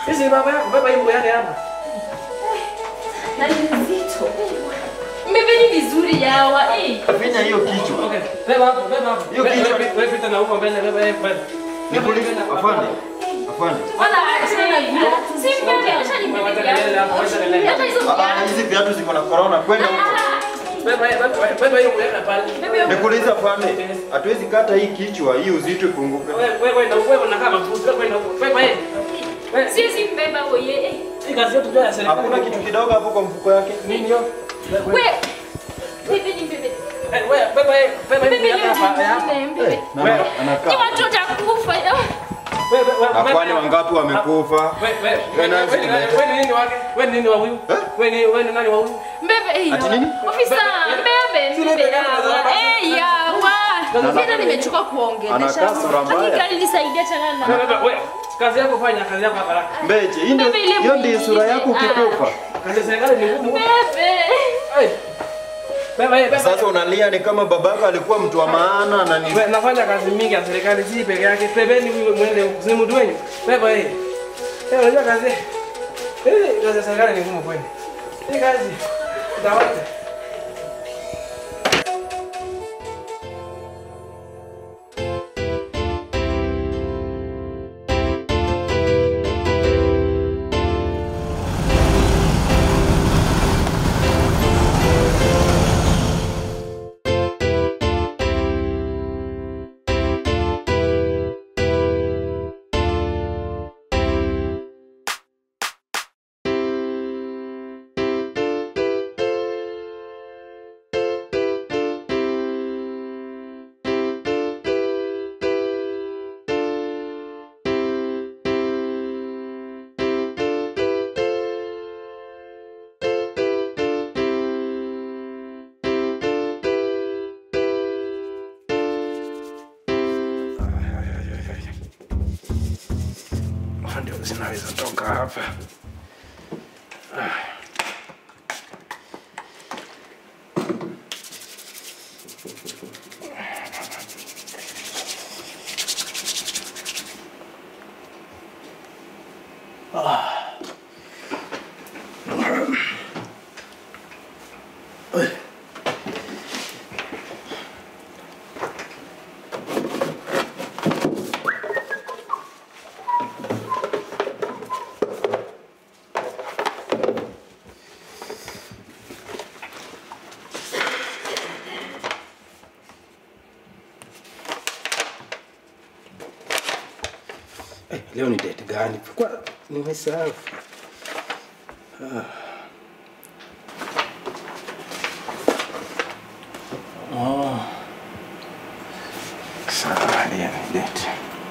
Sisi baba yuko yake hapa. Na ni mzito. Mmeveni vizuri yawa. Finya hiyo kichwa. Okay. Beba hapo. Hiyo kichwa. Wewe pita na huko mbele beba. Nikuulize afande. Wala achana. Si mbele acha Hizi viatu ziko na corona kwenda huko. Beba hiyo mweka pale. Nikuulize afande. Hatuwezi kata hii kichwa, hii uzito ipunguke. Wewe na kama mfuzi kwenda huko. Beba yeye. Sisi mbeba wewe. Hii kazi yetu ya serikali. Hakuna kitu kidogo hapo kwa mfuko yake. Nini hiyo? Wewe. Bebe. Wewe beba hiyo hapa. Wewe anakaa. Ni watu watakufa. Na kwani wangapi wamekufa? Wewe nini wake? Wewe nini wa huyu? Wewe nani wa huyu? Mbebe hiyo. Ati nini? Ofisa, mbebe yawa. Yawa. Tena nimechukua kuongelesha. Anakaa sura mbaya. Hakika nilisaidia chana. Wewe kazi yako fanya kazi yako haraka. Mbeje, hiyo ndio sura yako ukikufa. Kazi ya serikali ni ngumu. Bebe. Sasa unalia ni kama babaka alikuwa mtu wa maana na ni Nafanya kazi mingi ya serikali si peke yake. Pebeni mwende kuzimu dwenyu. Beba yeye. Unajua kazi. Kazi ya serikali ni ngumu kweli. Hii kazi. Dawati. Ndio zinaweza toka hapa. Leo ni date gani? Kwa nimesahau. Sawa, leo ni date.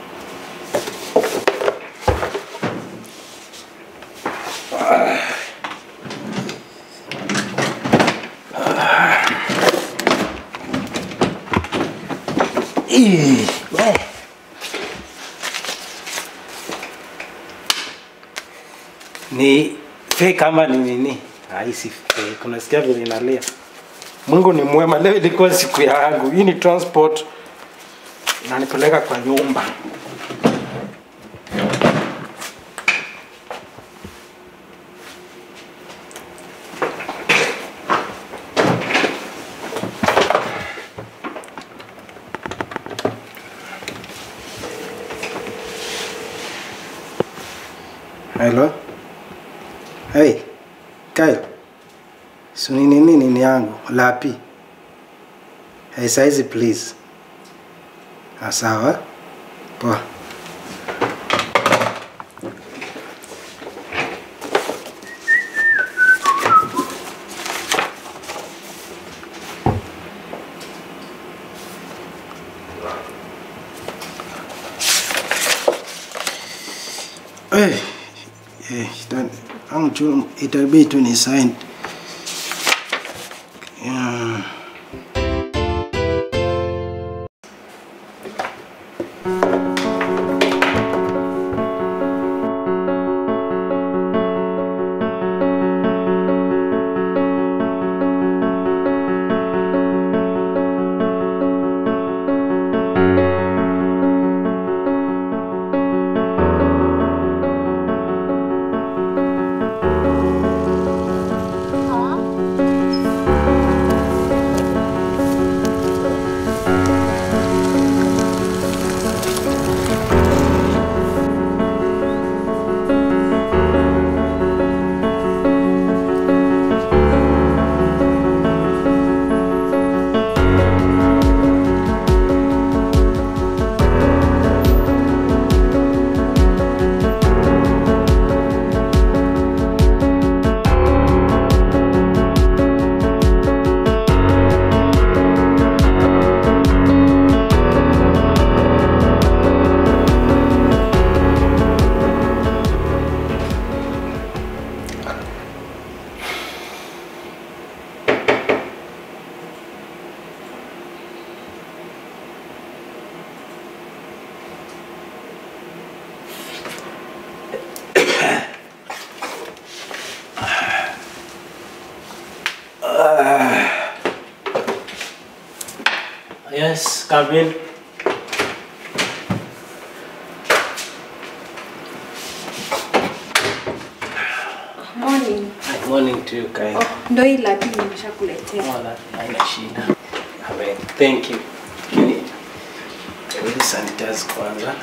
Ni fake kama ni nini? Haisi fake. Unasikia vile inalia. Mungu ni mwema. Leo ilikuwa siku yangu. Hii ni transport inanipeleka kwa nyumba. Hello? Hey, Kyle. So nini yangu? Lapi. Hey, saizi please. Sawa? Poa. Hey. Itabidi tu ni sign. Yes, come in. Morning. Morning to you, Kai. Oh, ndo hii la pili nimeshakuletea. Wala haina shida. Amen. Thank you. Kini. Really sanitize kwanza.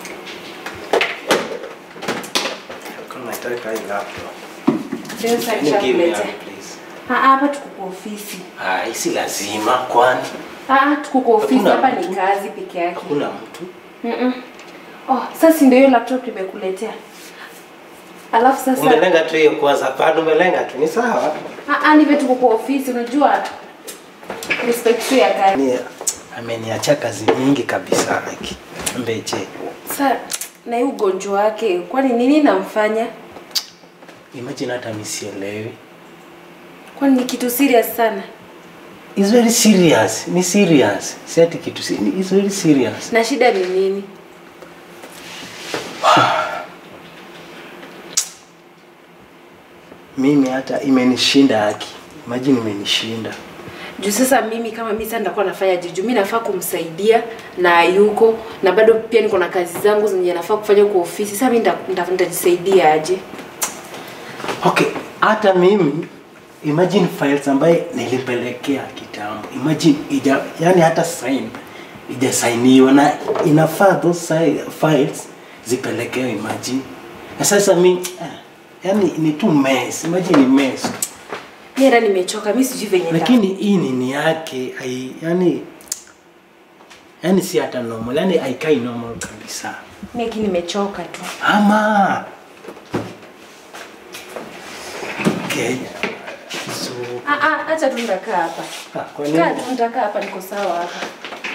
Kama nataka hii laptop. Ndio sasa Give me nishakuletea. please. Hapa tuko kwa ofisi. Si lazima kwani. Tuko kwa ofisi hapa ni kazi peke yake. Hakuna mtu. Oh, sasa ndio hiyo laptop nimekuletea. Alafu sasa Umelenga tu hiyo kwanza, bado umelenga tu ni sawa. ni vitu kwa ofisi unajua. Respect ya kazi. Ni ameniacha kazi nyingi kabisa hiki. Mbeche. Sasa na hiyo ugonjwa wake, kwani nini namfanya? Imagine hata misielewi. Kwani ni kitu serious sana? It's very serious. Ni serious. Si ati kitu it's very serious. Na shida ni nini? Mimi hata imenishinda haki. Imagine imenishinda. Juu sasa mimi kama mimi sasa nitakuwa nafanya juu mimi nafaa kumsaidia na yuko na bado pia niko na kazi zangu zenye nafaa kufanya kwa ofisi. Sasa mimi nitajisaidia aje? Okay, hata mimi imagine files ambaye nilipelekea kitambo. Imagine yani hata ijasainiwa na inafaa those files zipelekewe imagine. Na sasa mimi yani ni too mess. Imagine ni mess. Mimi nimechoka, mimi sijui venye lakini hii nini yake yani si hata normal, yani haikai normal kabisa. Mimi nimechoka tu. Ama okay. So acha tu ndakaa hapa. Kwa nini? Kaa tu ndakaa hapa niko sawa hapa.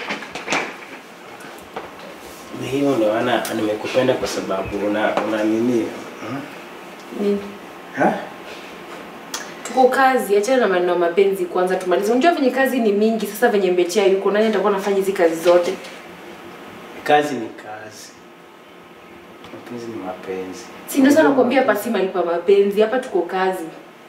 Ni hiyo ndio nimekupenda kwa sababu una nini? Nini? Ha? Tuko kazi, achana na maneno mapenzi kwanza tumalize. Unajua venye kazi ni mingi, sasa venye Mbechea yuko nani atakuwa anafanya hizi kazi zote? Kazi ni kazi. Mapenzi ni mapenzi. Si ndio sana nakwambia pasi malipa mapenzi, hapa tuko kazi.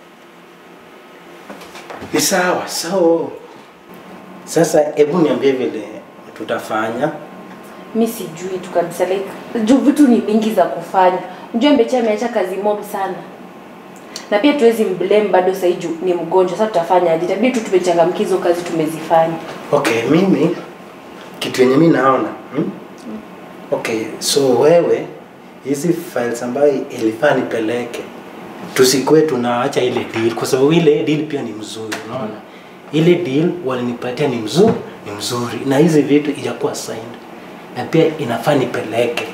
Ni sawa, sawa. Sasa hebu niambie vile tutafanya. Mimi sijui tu kabisa like juu vitu ni mingi za kufanya. Unajua Mbechea ameacha kazi mob sana. Na pia tuwezi mblame bado sasa juu ni mgonjwa. Sasa tutafanya aje? Itabidi tu tumechangamkizo kazi tumezifanya. Okay, mimi kitu yenye mimi naona. Okay, so wewe hizi files ambayo ilifaa nipeleke tusikwe tunaacha ile deal kwa sababu ile deal pia ni mzuri, unaona? Ile deal walinipatia ni mzuri na hizi vitu ijakuwa signed. Na pia inafaa nipeleke.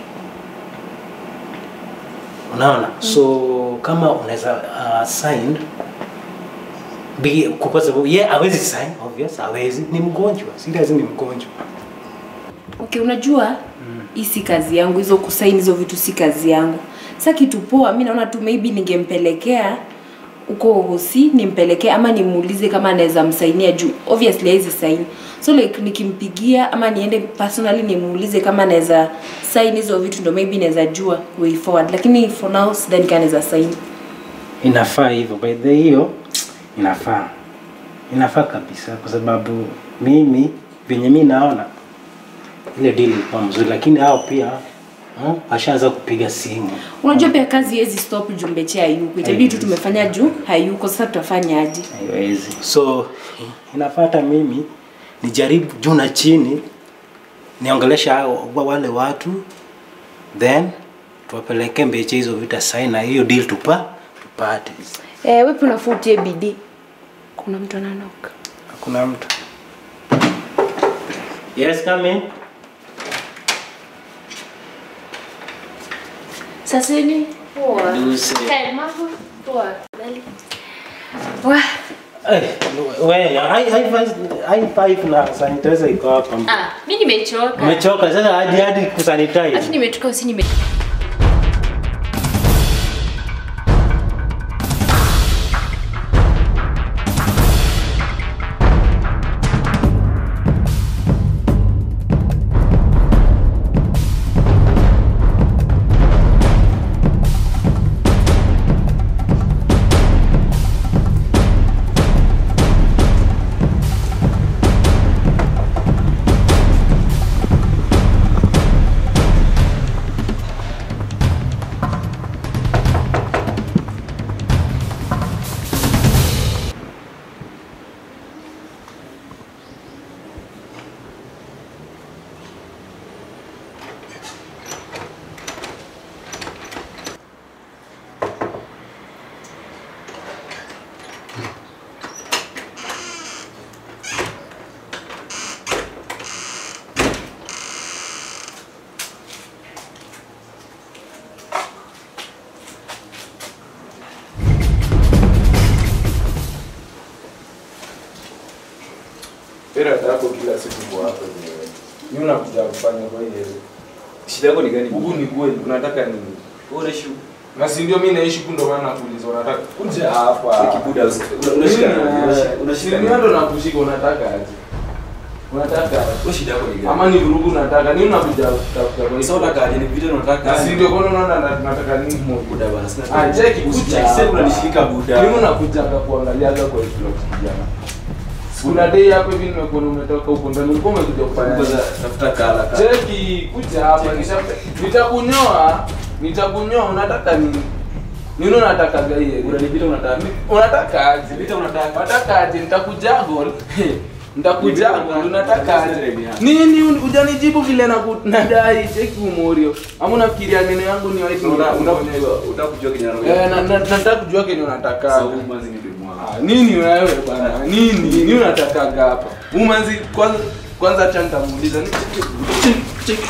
Unaona? So kama unaweza sign kwa sababu hawezi sign, obvious hawezi, ni mgonjwa, serious ni mgonjwa. Okay, unajua hii si kazi yangu, hizo kusaini hizo vitu si kazi yangu. Sasa kitu poa mimi naona tu maybe ningempelekea uko hosi nimpelekee ama nimuulize kama anaweza msainia juu obviously hizi sign. So like nikimpigia ama niende personally nimuulize kama anaweza sign hizo vitu ndo maybe naweza jua way forward. Lakini for now sidhani kama anaweza sign. Inafaa hivyo by the hiyo inafaa. Inafaa kabisa kwa sababu mimi venye mimi naona ile deal ilikuwa mzuri lakini hao pia ashaanza kupiga simu. Unajua pia kazi hizi stop juu Mbechea yuko. Itabidi tu tumefanya juu hayuko, sasa tutafanya aje? Haiwezi. So inafuata mimi nijaribu juu na chini niongelesha wale watu then tuwapeleke Mbechea hizo vita sign na hiyo deal tupate. Wewe unafutie bidii. Kuna mtu ananoka. Hakuna mtu. Yes, come in. Sasa ni poa. Hey, mambo poa. Dali. Wah. Hai five na sanitizer iko hapa. Mimi nimechoka. Umechoka sasa hadi kusanitize. Acha nimetoka usini Era yako kila siku kwa hapa ni wewe. Mimi nakuja kufanya kwa hiyo. Shida yako ni gani? Huku ni kweli unataka nini? Wewe unaishi Na si ndio mimi naishi huko, ndio maana nakuuliza unataka kuja hapa. kibuda unashika. Unashika ndo nakushika, unataka aje? Unataka Wewe shida yako ni gani? ama ni vurugu unataka nini? Unakuja kutafuta kwa Sasa unataka aje? Ni video unataka. na si ndio kwa unaona nataka nini Buda bana sina. Ah, cheki kuja. Sasa unanishika buda. Mimi nakuja kuangalia kwa hiyo kijana. Kuna day hapo hivi nimekuona umetoka huko ndani, ulikuwa umekuja kufanya Kwanza tafuta kala. cheki kuja hapa nitakunyoa unataka nini? Nini unataka gaie? Unanipita unataka. Unataka aje? Nipita unataka. Unataka aje? Nitakujagol. Nitakujagol. Unataka aje? Nini hujanijibu vile nadai cheki umorio. Ama unafikiria neno yangu ni wapi? Utakujua kijana. Na nataka kujua kenye unataka. Sasa umanzi ni mwa. Nini wewe bwana? Nini unataka hapa? Umanzi kwanza acha nitamuuliza. Cheki.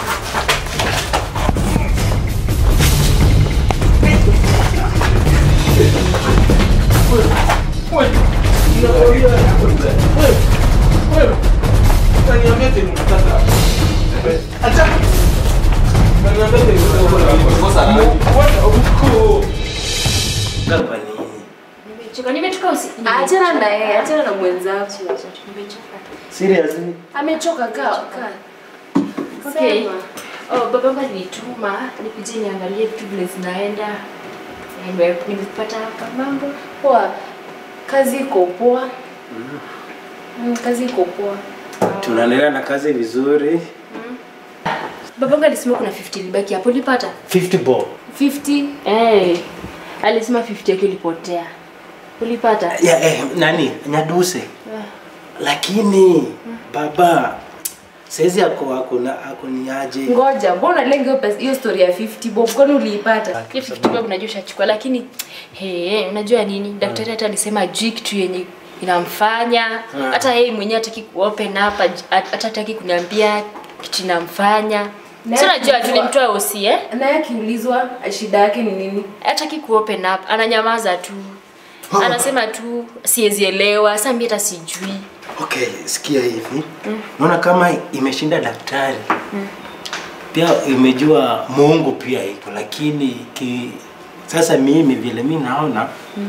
Nimechoka usi. Achana na yeye, achana na mwenzako. Nimechoka. Seriously? Amechoka kaa. Okay. Babangu alinituma nikuje niangalie vitu vile zinaenda. Nimepata hapa mambo. Poa. Kazi iko poa. Kazi iko poa. Tunaendelea na kazi vizuri. Babangu alisema kuna 50 libaki hapo, ulipata? 50 bob. 50? Alisema 50 yake ilipotea. Ulipata? Nani? Nyaduse. Lakini baba saizi ako ni aje? Ngoja, mbona lengo hiyo story ya 50 bob kwani uliipata? Hiyo 50 bob unajua ushachukua, lakini unajua nini? Daktari hata alisema ajui kitu yenye inamfanya. Hata yeye mwenyewe hataki kuopen up, hata hataki kuniambia kitu inamfanya. Sio unajua tulimtoa OC Na yeye akiulizwa shida yake ni nini? Hataki kuopen up, ananyamaza tu. Anasema tu siwezi elewa, sasa mimi hata sijui. Okay, sikia hivi. Naona kama imeshinda daktari. Pia imejua Mungu pia iko, lakini sasa mimi vile mimi naona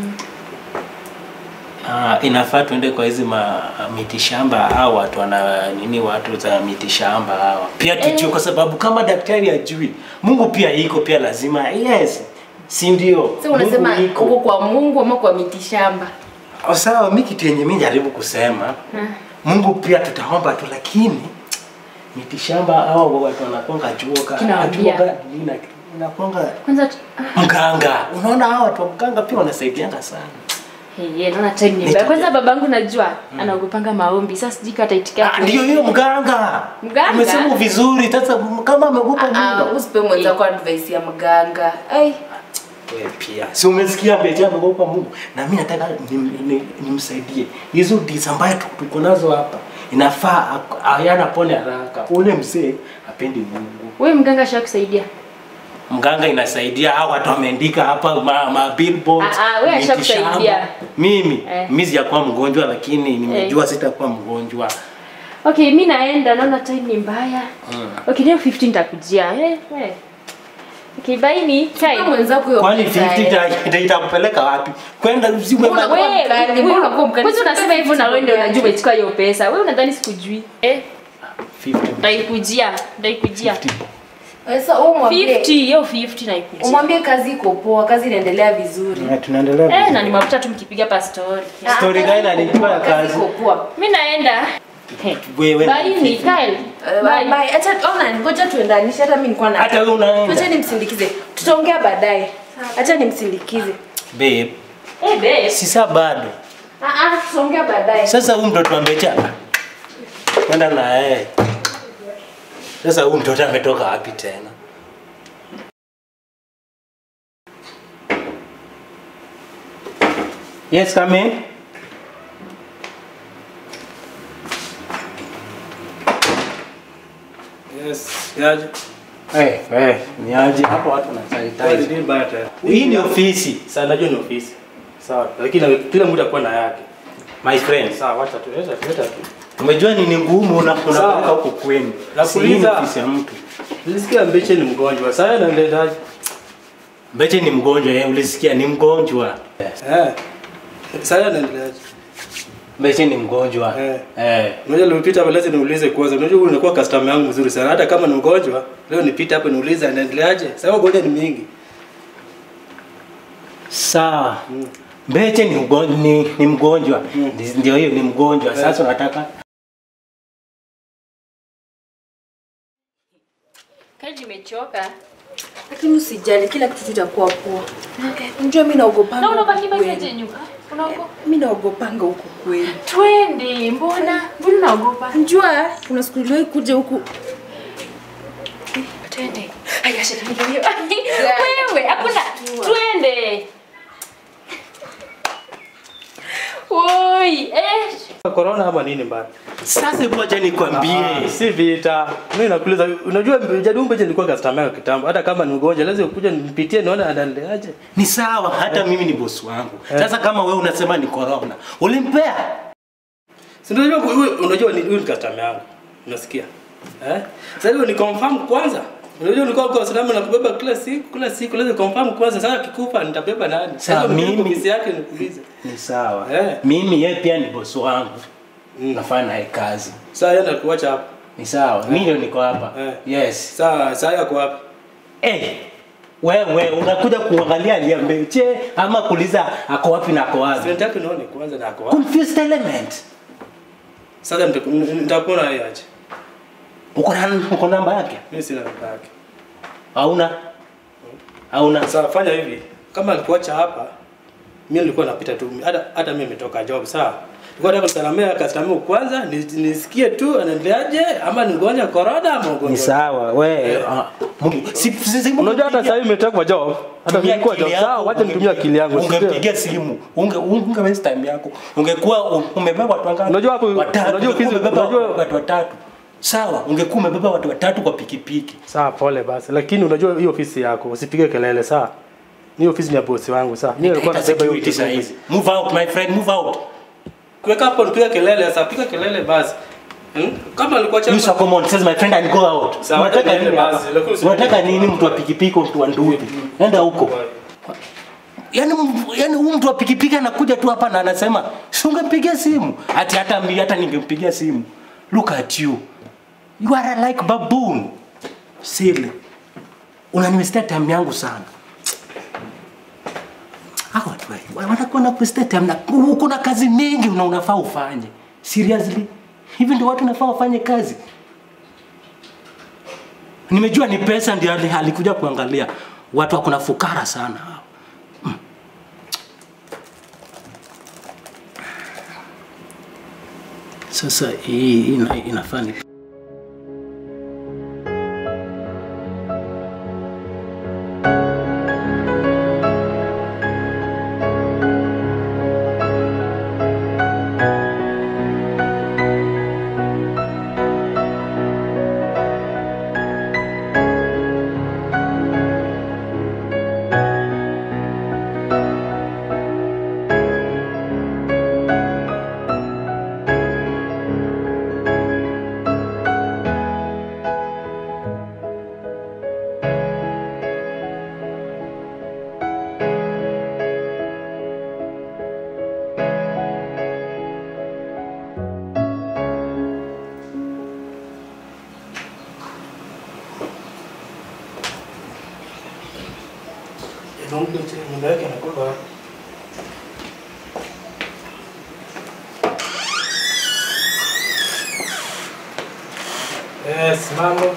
inafaa tuende kwa hizi mitishamba au watu watu za mitishamba hawa. Pia tujue kwa sababu kama daktari ajui, Mungu pia iko, pia lazima si ndio? Sasa unasema uko kwa Mungu ama kwa mitishamba? Sawa, mimi kitu yenye mimi jaribu kusema, Mungu pia tutaomba tu, lakini mitishamba hao watu wanakonga juoka inakonga kwanza mganga. Unaona hao watu mganga pia wanasaidianga sana. Naona time ni mbaya. Kwanza babangu najua anaogopanga maombi. Sasa sijui kata itika. Ndio hiyo mganga. Umesema vizuri. Sasa kama ameogopa Mungu, usipe mwenzako advice ya mganga. Wewe pia. Si umesikia mbele ameogopa Mungu. Na mimi nataka nimsaidie. Hizo ndizo ambaye tuko nazo hapa. Inafaa ayana pone haraka. Ule mzee apendi Mungu. Wewe mganga ashakusaidia? Mganga inasaidia, hao watu wameandika hapa ma billboards. Wewe ashakusaidia. Mimi sijakuwa mgonjwa, lakini nimejua sitakuwa mgonjwa. Okay, mimi naenda, naona time ni mbaya. Okay, leo 15 nitakujia. Okay, bye ni time. Mwenzako yeye. Kwani 50 itakupeleka wapi? Kwenda usiwe wewe unasema hivyo na wewe ndio unajua umechukua hiyo pesa. Wewe unadhani sikujui? 50. Ndaikujia. Sasa umwambie 50 hiyo 50 na ikujia. Umwambie kazi iko poa, kazi inaendelea vizuri. Tunaendelea vizuri. Na nimewakuta tu mkipiga pa story. Story gani alikuwa kazi? Iko poa. Mimi naenda. Wewe. Bye ni Kyle. Bye. Acha ngoja tuendanishe, hata mimi nilikuwa na. Hata wewe unaenda. Acha nimsindikize. Tutaongea baadaye. Acha nimsindikize. Babe. Babe. Sisa bado. Tutaongea baadaye. Sasa huyu mtoto ambecha. Kwenda na yeye. Sasa huyu mtoto ametoka wapi tena? Yes, come in. Yes, yaje. Ni aje hapo watu wanasaidia. Nini baya tena? Hii ni ofisi. Sasa najua ni ofisi. Sawa, lakini kila mtu akwa na yake. My friend. Sawa, wacha tu, leta tu. Umejua nini ngumu unapeleka huko kwenu. Nakuuliza ofisi ya mtu. Nilisikia Mbeche ni mgonjwa. Sasa anaendaje? Mbeche ni mgonjwa, ulisikia ni mgonjwa. Sasa anaendaje? Mbeche ni mgonjwa. Unajua nilipita hapa lazima niulize kwanza. Unajua unakuwa customer yangu mzuri sana. Hata kama ni mgonjwa, leo nipita hapa niulize anaendeleaje. Sasa ugonjwa ni mingi. Sawa. Mbeche ni mgonjwa. Ndio hiyo ni mgonjwa. Sasa unataka Kaji nimechoka. Lakini usijali, kila kitu kitakuwa poa. Unajua mimi naogopanga. Na unabaki baje nyumba? Unaogopa? Mimi naogopanga huko kweli. Twende, mbona unaogopa? Unajua kuna siku ile kuja huku. Twende. Haya shida ndio. Wewe, hakuna. Twende. Oi, Corona ama nini mbaya? sasa ngoja nikwambie. Si vita. Mimi nakuuliza, unajua Jadumbe nilikuwa customer yako kitambo. Hata kama ni mgonjwa lazima ukuje nipitie nione anaendeleaje. Ni sawa, hata mimi ni boss wangu. Sasa kama wewe unasema ni corona, ulimpea? Si ndio unajua ni customer yangu. Unasikia? Sasa ni confirm kwanza. Unajua ulikuwa kwa sababu na kubeba kila siku lazima confirm kwanza. Sasa kikufa nitabeba nani? Sasa mimi ofisi yake nikuulize. Ni sawa. Mimi yeye pia ni boss wangu. Nafanya naye kazi. Sasa yenda kuacha hapa. Ni sawa. Mimi ndio niko hapa. Yes. Sasa yako hapa. Wewe unakuja kuangalia Mbeche ama kuuliza ako wapi na ako wapi? Sitaki nione kwanza na ako wapi. Confused element. Sasa nitakuona yeye aje. Uko namba yake? Mimi sina namba yake. Hauna. Sasa fanya hivi. Kama alikuacha hapa, mimi nilikuwa napita tu. Hata mimi nimetoka job, sawa? Nilikuwa nataka kusalamia customer kwanza, nisikie tu anaendeleaje ama ni mgonjwa corona ama mgonjwa. Ni sawa. Wewe unajua hata sasa hivi nimetoka kwa job. Hata nilikuwa job. Sawa, wacha nitumie akili yangu. Ungepigia simu. Unge waste time yako. Ungekuwa umebeba watu wangapi? Unajua hapo unajua watu watatu. Sawa, ungekuwa umebeba watu watatu kwa pikipiki. Sawa, pole basi. Lakini unajua hiyo ofisi yako, usipige kelele, sawa? Ni ofisi ni ya boss wangu, sawa? Mimi nilikuwa nasema hiyo ofisi hizi. Move out my friend, move out. Kuweka hapo nipiga kelele, sasa piga kelele basi. Kama alikuwa chapa. You so come on, says my friend and go out. Unataka nini basi? Unataka nini mtu wa pikipiki mtu wa nduthi? Nenda huko. Yaani huyu mtu wa pikipiki anakuja tu hapa na anasema, "Si ungempigia simu." Hata ningempigia simu. Look at you. You are like baboon. Silly. Unaniwestea time yangu sana. Hawa watu wanakuwa na kuwestea time na uko na kazi mingi unafaa ufanye. Seriously? Hivi ndio watu wanafaa wafanye kazi? Nimejua ni pesa ndio alikuja kuangalia. Watu wako na fukara sana. Sasa hii inafanya Yes, mambo.